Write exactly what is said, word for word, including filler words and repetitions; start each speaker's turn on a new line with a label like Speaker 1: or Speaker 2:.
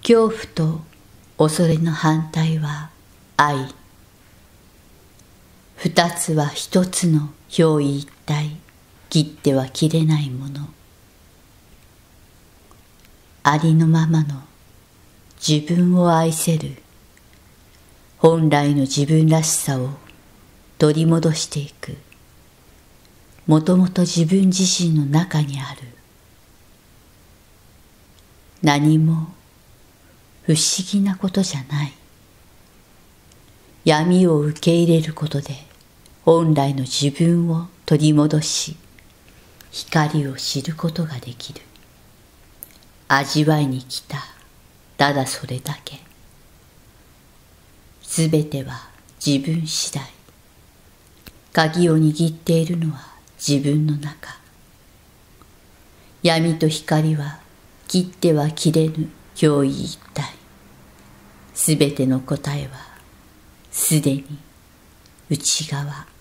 Speaker 1: 恐怖と恐れの反対は愛。二つは一つの表裏一体、切っては切れないもの。ありのままの自分を愛せる、本来の自分らしさを取り戻していく、もともと自分自身の中にある。何も不思議なことじゃない。闇を受け入れることで本来の自分を取り戻し、光を知ることができる。味わいに来た。ただそれだけ。すべては自分次第。鍵を握っているのは自分の中。闇と光は切っては切れぬ表裏一体。すべての答えはすでに内側。